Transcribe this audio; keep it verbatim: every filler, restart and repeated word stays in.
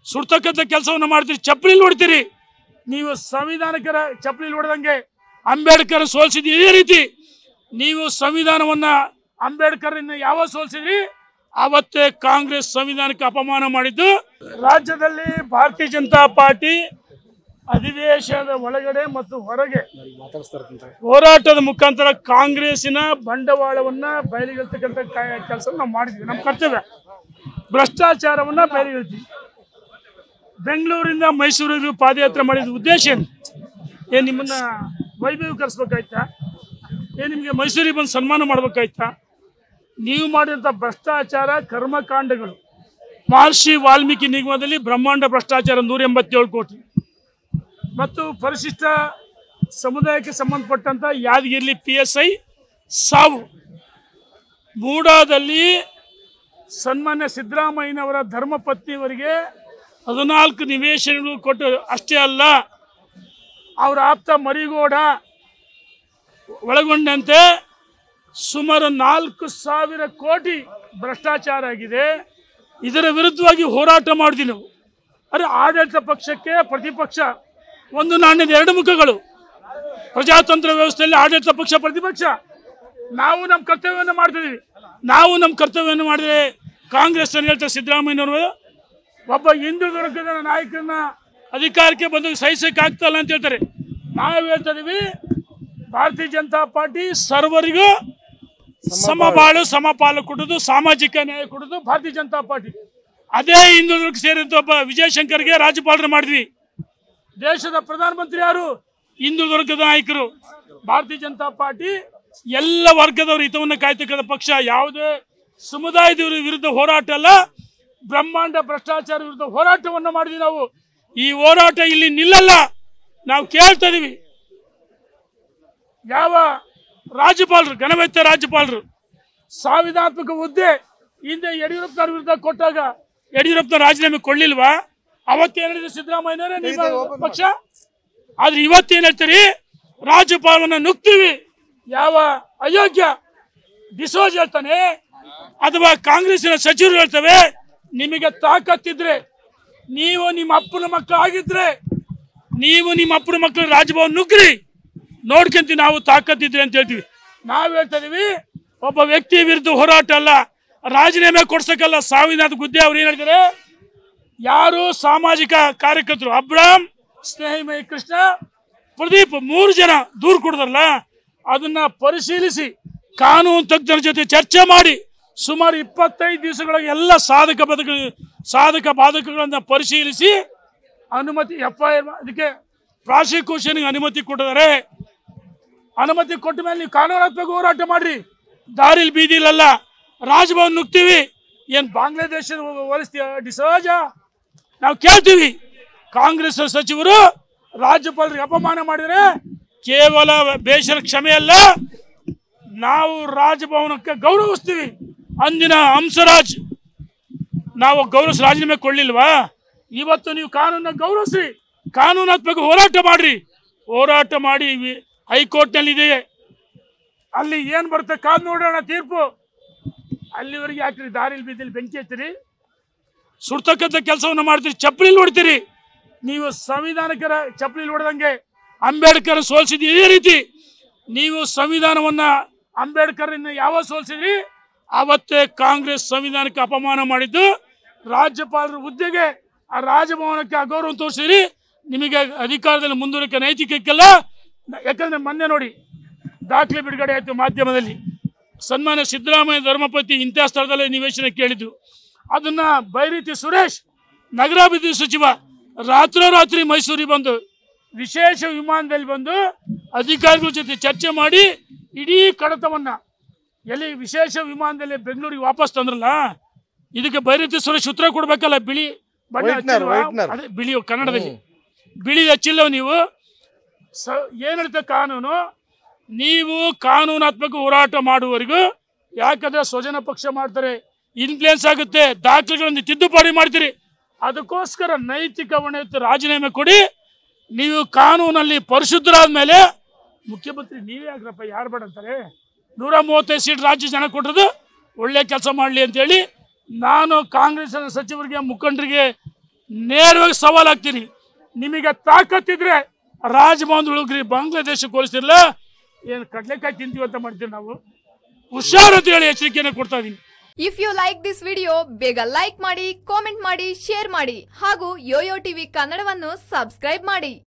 ಸುಡ್ತಕ್ಕಂಥ ಕೆಲಸವನ್ನು ಮಾಡ್ತೀರಿ, ಚಪ್ಪಲಿ ಹೊಡಿತೀರಿ. ನೀವು ಸಂವಿಧಾನಕರ ಚಪ್ಪಲಿ ಹೊಡೆದಂಗೆ ಅಂಬೇಡ್ಕರ್ ಸೋಲಿಸಿದ ಇದೇ ರೀತಿ ನೀವು ಸಂವಿಧಾನವನ್ನ ಅಂಬೇಡ್ಕರ್ನ ಯಾವ ಸೋಲಿಸಿದ್ರಿ ಅವತ್ತೇ ಕಾಂಗ್ರೆಸ್ ಸಂವಿಧಾನಕ್ಕೆ ಅಪಮಾನ ಮಾಡಿದ್ದು. ರಾಜ್ಯದಲ್ಲಿ ಭಾರತೀಯ ಜನತಾ ಪಾರ್ಟಿ ಅಧಿವೇಶನದ ಒಳಗಡೆ ಮತ್ತು ಹೊರಗೆ ಹೋರಾಟದ ಮುಖಾಂತರ ಕಾಂಗ್ರೆಸ್ಸಿನ ಬಂಡವಾಳವನ್ನ ಬಯಲಿಗೆಳ್ತಕ್ಕಂಥ ಕೆಲಸ ನಾವು ಮಾಡಿದ್ವಿ. ನಮ್ಮ ಕರ್ತವ್ಯ ಭ್ರಷ್ಟಾಚಾರವನ್ನ ಬಯಲಿಗೆಳ್ತೀವಿ. ಬೆಂಗಳೂರಿಂದ ಮೈಸೂರಿಗೆ ಪಾದಯಾತ್ರೆ ಮಾಡಿದ ಉದ್ದೇಶ ಏನು? ಏನು ನಿಮ್ಮನ್ನ ವೈಭವೀಕರಿಸ್ಬೇಕಾಯ್ತಾ? ಏನು ನಿಮಗೆ ಮೈಸೂರಿಗೆ ಬಂದು ಸನ್ಮಾನ ಮಾಡ್ಬೇಕಾಯ್ತಾ? ನೀವು ಮಾಡಿದಂಥ ಭ್ರಷ್ಟಾಚಾರ ಕರ್ಮಕಾಂಡಗಳು, ಮಹರ್ಷಿ ವಾಲ್ಮೀಕಿ ನಿಗಮದಲ್ಲಿ ಬ್ರಹ್ಮಾಂಡ ಭ್ರಷ್ಟಾಚಾರ ನೂರ ಎಂಬತ್ತೇಳು ಕೋಟಿ ಮತ್ತು ಪರಿಶಿಷ್ಟ ಸಮುದಾಯಕ್ಕೆ ಸಂಬಂಧಪಟ್ಟಂಥ ಯಾದಗಿರಿ ಪಿ ಎಸ್ ಐ ಸಾವು, ಮೂಡಾದಲ್ಲಿ ಸನ್ಮಾನ್ಯ ಸಿದ್ದರಾಮಯ್ಯನವರ ಧರ್ಮಪತ್ನಿಯವರಿಗೆ ಹದಿನಾಲ್ಕು ನಿವೇಶನಗಳು ಕೊಟ್ಟು ಅಷ್ಟೇ ಅಲ್ಲ, ಅವರ ಆಪ್ತ ಮರಿಗೌಡ ಒಳಗೊಂಡಂತೆ ಸುಮಾರು ನಾಲ್ಕು ಸಾವಿರ ಕೋಟಿ ಭ್ರಷ್ಟಾಚಾರ ಆಗಿದೆ. ಇದರ ವಿರುದ್ಧವಾಗಿ ಹೋರಾಟ ಮಾಡಿದ್ವಿ ನಾವು. ಅರೆ ಆಡಳಿತ ಪಕ್ಷಕ್ಕೆ ಪ್ರತಿಪಕ್ಷ ಒಂದು ನಾಣ್ಯದ ಎರಡು ಮುಖಗಳು. ಪ್ರಜಾತಂತ್ರ ವ್ಯವಸ್ಥೆಯಲ್ಲಿ ಆಡಳಿತ ಪಕ್ಷ ಪ್ರತಿಪಕ್ಷ. ನಾವು ನಮ್ಮ ಕರ್ತವ್ಯವನ್ನು ಮಾಡ್ತಿದ್ದೀವಿ. ನಾವು ನಮ್ಮ ಕರ್ತವ್ಯವನ್ನು ಮಾಡಿದರೆ ಕಾಂಗ್ರೆಸ್ ಅನ್ನು ಹೇಳ್ತಾರೆ ಸಿದ್ದರಾಮಯ್ಯನವರು ಒಬ್ಬ ಹಿಂದೂ ವರ್ಗದ ನಾಯಕನ ಅಧಿಕಾರಕ್ಕೆ ಬಂದು ಸಹಿಸಕ್ಕಾಗ್ತಲ್ಲ ಅಂತ ಹೇಳ್ತಾರೆ. ನಾವು ಹೇಳ್ತಾ ಇದೀವಿ ಭಾರತೀಯ ಜನತಾ ಪಾರ್ಟಿ ಸರ್ವರಿಗೂ ಸಮಬಾಳು ಸಮಪಾಲು ಕೊಡೋದು, ಸಾಮಾಜಿಕ ನ್ಯಾಯ ಕೊಡೋದು ಭಾರತೀಯ ಜನತಾ ಪಾರ್ಟಿ. ಅದೇ ಹಿಂದೂ ವರ್ಗಕ್ಕೆ ಸೇರಿದಂಥ ಒಬ್ಬ ವಿಜಯಶಂಕರ್ಗೆ ರಾಜ್ಯಪಾಲರು ಮಾಡಿದ್ವಿ. ದೇಶದ ಪ್ರಧಾನಮಂತ್ರಿ ಯಾರು? ಹಿಂದೂ ವರ್ಗದ ನಾಯಕರು. ಭಾರತೀಯ ಜನತಾ ಪಾರ್ಟಿ ಎಲ್ಲ ವರ್ಗದವರ ಹಿತವನ್ನು ಕಾಯ್ತಕ್ಕಂಥ ಪಕ್ಷ. ಯಾವುದೇ ಸಮುದಾಯದವರ ವಿರುದ್ಧ ಹೋರಾಟ ಅಲ್ಲ, ಬ್ರಹ್ಮಾಂಡ ಭ್ರಷ್ಟಾಚಾರ ವಿರುದ್ಧ ಹೋರಾಟವನ್ನು ಮಾಡಿದ್ವಿ ನಾವು. ಈ ಹೋರಾಟ ಇಲ್ಲಿ ನಿಲ್ಲಲ್ಲ. ನಾವು ಕೇಳ್ತಾ ಇದೀವಿ, ಯಾವ ರಾಜ್ಯಪಾಲರು, ಘನವೆತ್ತ ರಾಜ್ಯಪಾಲರು ಸಂವಿಧಾನಾತ್ಮಕ ಹುದ್ದೆ ಹಿಂದೆ ಯಡಿಯೂರಪ್ಪನವ್ರ ವಿರುದ್ಧ ಕೊಟ್ಟಾಗ ಯಡಿಯೂರಪ್ಪನ ರಾಜೀನಾಮೆ ಕೊಡ್ಲಿಲ್ವಾ? ಅವತ್ತೇನು ಹೇಳಿದ್ರೆ ಸಿದ್ದರಾಮಯ್ಯನವರೇ ನಿಮ್ಮ ಪಕ್ಷ. ಆದ್ರೆ ಇವತ್ತೇನು ಹೇಳ್ತೀರಿ? ರಾಜ್ಯಪಾಲವನ್ನ ನುಗ್ತೀವಿ. ಯಾವ ಅಯೋಗ್ಯ ಡಿಸೋಜ್ ಹೇಳ್ತಾನೆ ಅಥವಾ ಕಾಂಗ್ರೆಸ್ಸಿನ ಸಚಿವರು ಹೇಳ್ತವೆ, ನಿಮಗೆ ತಾಕತ್ತಿದ್ರೆ ನೀವು ನಿಮ್ಮ ಅಪ್ಪನ ಮಕ್ಕಳು ಆಗಿದ್ರೆ ನೀವು ನಿಮ್ಮ ಅಪ್ಪನ ಮಕ್ಕಳು ರಾಜಭವನ ನುಗ್ಗ್ರಿ, ನೋಡ್ಕೊಂತೀವಿ ನಾವು ತಾಕತ್ತಿದ್ರೆ ಅಂತ ಹೇಳ್ತೀವಿ. ನಾವು ಹೇಳ್ತಾ ಇದೀವಿ ಒಬ್ಬ ವ್ಯಕ್ತಿ ವಿರುದ್ಧ ಹೋರಾಟ ಅಲ್ಲ, ರಾಜೀನಾಮೆ ಕೊಡ್ಸಕ್ಕಲ್ಲ. ಸಂವಿಧಾನದ ಹುದ್ದೆ ಅವ್ರು ಏನ್ ಹೇಳ್ತಾರೆ? ಯಾರು ಸಾಮಾಜಿಕ ಕಾರ್ಯಕರ್ತರು ಅಬ್ರಾಮ್, ಸ್ನೇಹಿಮಯ ಕೃಷ್ಣ, ಪ್ರದೀಪ್ ಮೂರು ಜನ ದೂರು ಕೊಡದಲ್ಲ, ಅದನ್ನ ಪರಿಶೀಲಿಸಿ ಕಾನೂನು ತಜ್ಞರ ಜೊತೆ ಚರ್ಚೆ ಮಾಡಿ ಸುಮಾರು ಇಪ್ಪತ್ತೈದು ದಿವಸಗಳಿಗೆ ಎಲ್ಲ ಸಾಧಕ ಬಾಧಕ ಸಾಧಕ ಬಾಧಕಗಳನ್ನ ಪರಿಶೀಲಿಸಿ ಅನುಮತಿ ಎಫ್ ಐ ಆರ್ ಅದಕ್ಕೆ ಪ್ರಾಸಿಕ್ಯೂಷನ್ಗೆ ಅನುಮತಿ ಕೊಟ್ಟಿದ್ದಾರೆ. ಅನುಮತಿ ಕೊಟ್ಟ ಮೇಲೆ ನೀವು ಕಾನೂನಾತ್ಮಕ ಹೋರಾಟ ಮಾಡ್ರಿ, ದಾರಿಲಿ ಬೀದಿಲಲ್ಲ. ರಾಜಭವನ್ ನುಗ್ತೀವಿ. ಏನು ಬಾಂಗ್ಲಾದೇಶದ ಹೋಲಿಸ್ತೀಯ ಡಿಸೋಜ? ನಾವು ಕೇಳ್ತೀವಿ, ಕಾಂಗ್ರೆಸ್ ಸಚಿವರು ರಾಜ್ಯಪಾಲರಿಗೆ ಅಪಮಾನ ಮಾಡಿದರೆ ಕೇವಲ ಬೇಷರ ಕ್ಷಮೆ ಅಲ್ಲ, ನಾವು ರಾಜಭವನಕ್ಕೆ ಗೌರವಿಸ್ತೀವಿ. ಅಂದಿನ ಹಂಸರಾಜ್ ನಾವು ಗೌರವಿಸಿ ರಾಜೀನಾಮೆ ಕೊಡ್ಲಿಲ್ವಾ? ಇವತ್ತು ನೀವು ಕಾನೂನ ಗೌರವಿಸಿ ಕಾನೂನಾತ್ಮಕ ಹೋರಾಟ ಮಾಡ್ರಿ. ಹೋರಾಟ ಮಾಡಿ ಹೈಕೋರ್ಟ್ನಲ್ಲಿ ಇದೆ, ಅಲ್ಲಿ ಏನು ಬರುತ್ತೆ ಕಾದು ನೋಡೋಣ ತೀರ್ಪು. ಅಲ್ಲಿವರೆಗೆ ಯಾಕ್ರಿ ದಾರಿಲಿ ಬೀದಿಲಿ ಬೆಂಕಿ ಹಚ್ಚಿರಿ, ಸುಡ್ತಕ್ಕಂಥ ಕೆಲಸವನ್ನು ಮಾಡ್ತೀರಿ, ಚಪ್ಪಲಿ ಹೊಡಿತೀರಿ. ನೀವು ಸಂವಿಧಾನಕರ ಚಪ್ಪಲಿ ಹೊಡೆದಂಗೆ ಅಂಬೇಡ್ಕರ್ ಸೋಲಿಸಿದ ಇದೇ ರೀತಿ ನೀವು ಸಂವಿಧಾನವನ್ನ ಅಂಬೇಡ್ಕರ್ನ ಯಾವ ಸೋಲಿಸಿದ್ರಿ ಅವತ್ತೇ ಕಾಂಗ್ರೆಸ್ ಸಂವಿಧಾನಕ್ಕೆ ಅಪಮಾನ ಮಾಡಿದ್ದು. ರಾಜ್ಯಪಾಲರ ಹುದ್ದೆಗೆ ಆ ರಾಜಭವನಕ್ಕೆ ಅಗೌರವ ತೋರಿಸಿದ್ರಿ. ನಿಮಗೆ ಅಧಿಕಾರದಲ್ಲಿ ಮುಂದುವರಿಕೆ ನೈತಿಕಕ್ಕೆಲ್ಲ. ಯಾಕಂದ್ರೆ ಮೊನ್ನೆ ನೋಡಿ ದಾಖಲೆ ಬಿಡುಗಡೆ ಆಯಿತು ಮಾಧ್ಯಮದಲ್ಲಿ, ಸನ್ಮಾನ್ಯ ಸಿದ್ದರಾಮಯ್ಯ ಧರ್ಮಪತಿ ಇಂಥ ಸ್ಥಳದಲ್ಲೇ ನಿವೇಶನ ಕೇಳಿದ್ದು. ಅದನ್ನ ಬೈರತಿ ಸುರೇಶ್ ನಗರಾಭಿವೃದ್ಧಿ ಸಚಿವ ರಾತ್ರೋರಾತ್ರಿ ಮೈಸೂರಿಗೆ ಬಂದು ವಿಶೇಷ ವಿಮಾನದಲ್ಲಿ ಬಂದು ಅಧಿಕಾರಿಗಳ ಜೊತೆ ಚರ್ಚೆ ಮಾಡಿ ಇಡೀ ಕಡತವನ್ನ ಎಲ್ಲಿ ವಿಶೇಷ ವಿಮಾನದಲ್ಲಿ ಬೆಂಗಳೂರಿಗೆ ವಾಪಸ್ ತಂದ್ರಲ್ಲ, ಇದಕ್ಕೆ ಬೈರತಿ ಸುರೇಶ್ ಉತ್ತರ ಕೊಡ್ಬೇಕಲ್ಲ. ಬಿಳಿ ಬಣ್ಣ ಅದೇ ಬಿಳಿ ಕನ್ನಡದಲ್ಲಿ ಬಿಳಿ ಹಚ್ಚಿಲ್ಲ ನೀವು. ಸ ಏನು ಹೇಳ್ತದೆ ಕಾನೂನು? ನೀವು ಕಾನೂನಾತ್ಮಕ ಹೋರಾಟ ಮಾಡುವವರೆಗೂ, ಯಾಕಂದ್ರೆ ಸ್ವಜನ ಪಕ್ಷ ಮಾಡ್ತಾರೆ, ಇನ್ಫ್ಲೂಯೆನ್ಸ್ ಆಗುತ್ತೆ, ದಾಖಲೆಗಳನ್ನು ತಿದ್ದುಪಡಿ ಮಾಡ್ತೀರಿ. ಅದಕ್ಕೋಸ್ಕರ ನೈತಿಕ ಹೊಣೆ ರಾಜೀನಾಮೆ ಕೊಡಿ. ನೀವು ಕಾನೂನಲ್ಲಿ ಪರಿಶುದ್ಧರಾದ ಮೇಲೆ ಮುಖ್ಯಮಂತ್ರಿ ನೀವೇ ಆಗ್ರಪ್ಪ, ಯಾರು ಬೇಡ ಅಂತಾರೆ? ನೂರ ಮೂವತ್ತೈದು ಸೀಟ್ ರಾಜ್ಯ ಜನ ಕೊಟ್ಟರು, ಒಳ್ಳೆ ಕೆಲಸ ಮಾಡಲಿ ಅಂತೇಳಿ ನಾನು ಕಾಂಗ್ರೆಸ್ಸಿನ ಸಚಿವರಿಗೆ ಮುಖಂಡರಿಗೆ ನೇರವಾಗಿ ಸವಾಲ್ ಹಾಕ್ತೀನಿ. ನಿಮಗೆ ತಾಕತ್ತಿದ್ರೆ ರಾಜಭವನ ಹುಡುಗ್ರಿ ಬಾಂಗ್ಲಾದೇಶಕ್ಕೆ ಹೋಲಿಸ್ತಿರಲ್ಲ, ಏನು ಕಡ್ಲೆಕಾಯಿ ತಿಂತೀವಿ ಅಂತ ಮಾಡ್ತೀವಿ ನಾವು. ಹುಷಾರು ಅಂತ ಹೇಳಿ ಎಚ್ಚರಿಕೆಯನ್ನು ಕೊಡ್ತಾ ಇದೀನಿ. If you like this video ಬೇಗ ಲೈಕ್ ಮಾಡಿ, ಕಾಮೆಂಟ್ ಮಾಡಿ, ಶೇರ್ ಮಾಡಿ ಹಾಗೂ ಯೋಯೋ ಟಿವಿ ಕನ್ನಡವನ್ನು ಸಬ್ಸ್ಕ್ರೈಬ್ ಮಾಡಿ.